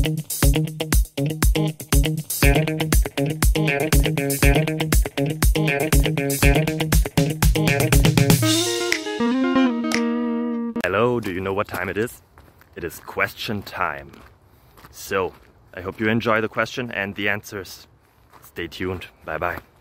Hello, do you know what time it is? It is question time. So, I hope you enjoy the question and the answers. Stay tuned. Bye bye.